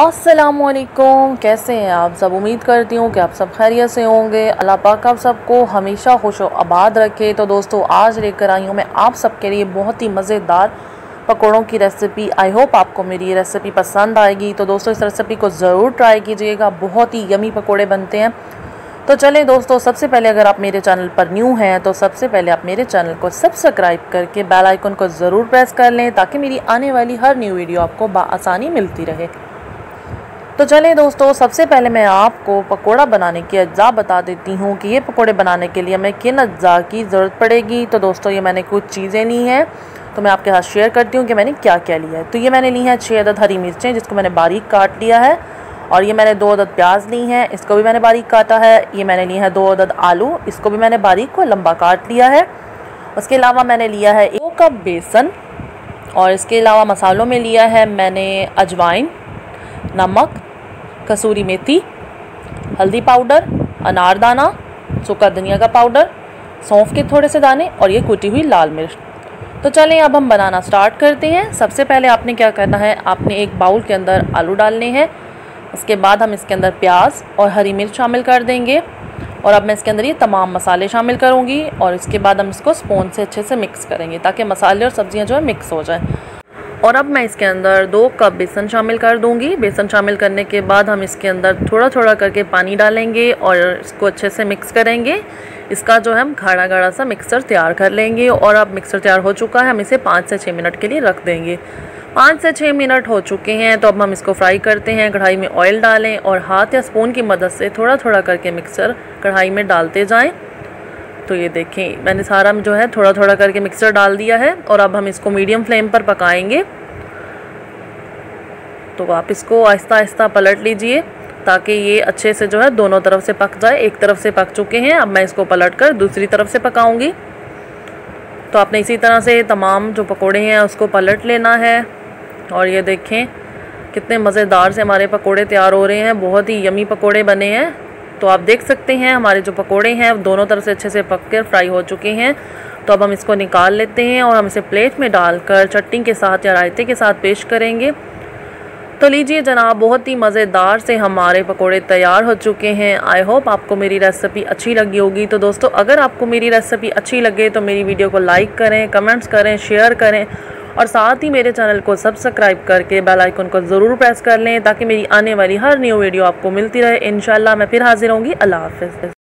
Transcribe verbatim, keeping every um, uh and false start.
अस्सलामुअलैकुम, कैसे हैं आप सब। उम्मीद करती हूँ कि आप सब खैरियत से होंगे। अल्लाह पाक आप सबको हमेशा खुश व आबाद रखे। तो दोस्तों, आज लेकर आई हूँ मैं आप सबके लिए बहुत ही मज़ेदार पकौड़ों की रेसिपी। आई होप आपको मेरी ये रेसिपी पसंद आएगी। तो दोस्तों, इस रेसिपी को ज़रूर ट्राई कीजिएगा, बहुत ही यमी पकौड़े बनते हैं। तो चलें दोस्तों, सबसे पहले अगर आप मेरे चैनल पर न्यू हैं तो सबसे पहले आप मेरे चैनल को सब्सक्राइब करके बेल आइकन को ज़रूर प्रेस कर लें, ताकि मेरी आने वाली हर न्यू वीडियो आपको बआसानी मिलती रहे। तो चलें दोस्तों, सबसे पहले मैं आपको पकोड़ा बनाने के अज्जा बता देती हूँ कि ये पकोड़े बनाने के लिए हमें किन अज्जा की ज़रूरत पड़ेगी। तो दोस्तों, ये मैंने कुछ चीज़ें ली हैं, तो मैं आपके साथ शेयर करती हूँ कि मैंने क्या क्या लिया है। तो ये मैंने ली हैं छः अदद हरी मिर्चें, जिसको मैंने बारीक काट लिया है। और ये मैंने दो अदद प्याज ली हैं, इसको भी मैंने बारीक काटा है। ये मैंने ली है दो अदद आलू, इसको भी मैंने बारीक व लंबा काट लिया है। उसके अलावा मैंने लिया है एक कप बेसन। और इसके अलावा मसालों में लिया है मैंने अजवाइन, नमक, कसूरी मेथी, हल्दी पाउडर, अनारदाना, सूखा धनिया का पाउडर, सौंफ के थोड़े से दाने और ये कुटी हुई लाल मिर्च। तो चलें अब हम बनाना स्टार्ट करते हैं। सबसे पहले आपने क्या करना है, आपने एक बाउल के अंदर आलू डालने हैं। उसके बाद हम इसके अंदर प्याज और हरी मिर्च शामिल कर देंगे। और अब मैं इसके अंदर ये तमाम मसाले शामिल करूँगी। और इसके बाद हम इसको स्पून से अच्छे से मिक्स करेंगे, ताकि मसाले और सब्ज़ियाँ जो है मिक्स हो जाएँ। और अब मैं इसके अंदर दो कप बेसन शामिल कर दूंगी। बेसन शामिल करने के बाद हम इसके अंदर थोड़ा थोड़ा करके पानी डालेंगे और इसको अच्छे से मिक्स करेंगे। इसका जो है हम गाढ़ा गाढ़ा सा मिक्सचर तैयार कर लेंगे। और अब मिक्सचर तैयार हो चुका है, हम इसे पाँच से छः मिनट के लिए रख देंगे। पाँच से छः मिनट हो चुके हैं, तो अब हम इसको फ्राई करते हैं। कढ़ाई में ऑयल डालें और हाथ या स्पून की मदद से थोड़ा थोड़ा करके मिक्सचर कढ़ाई में डालते जाएँ। तो ये देखें, मैंने सारा जो है थोड़ा थोड़ा करके मिक्सचर डाल दिया है। और अब हम इसको मीडियम फ्लेम पर पकाएंगे। तो आप इसको आहिस्ता आहिस्ता पलट लीजिए, ताकि ये अच्छे से जो है दोनों तरफ से पक जाए। एक तरफ से पक चुके हैं, अब मैं इसको पलट कर दूसरी तरफ से पकाऊंगी। तो आपने इसी तरह से तमाम जो पकोड़े हैं उसको पलट लेना है। और ये देखें कितने मज़ेदार से हमारे पकोड़े तैयार हो रहे हैं, बहुत ही यमी पकोड़े बने हैं। तो आप देख सकते हैं हमारे जो पकोड़े हैं दोनों तरफ से अच्छे से पक कर फ्राई हो चुके हैं। तो अब हम इसको निकाल लेते हैं और हम इसे प्लेट में डालकर चटनी के साथ या रायते के साथ पेश करेंगे। तो लीजिए जनाब, बहुत ही मज़ेदार से हमारे पकोड़े तैयार हो चुके हैं। आई होप आपको मेरी रेसिपी अच्छी लगी होगी। तो दोस्तों, अगर आपको मेरी रेसिपी अच्छी लगे तो मेरी वीडियो को लाइक करें, कमेंट्स करें, शेयर करें और साथ ही मेरे चैनल को सब्सक्राइब करके बेल आइकन को ज़रूर प्रेस कर लें, ताकि मेरी आने वाली हर न्यू वीडियो आपको मिलती रहे। इंशाल्लाह मैं फिर हाजिर होंगी। अल्लाह हाफ़िज़।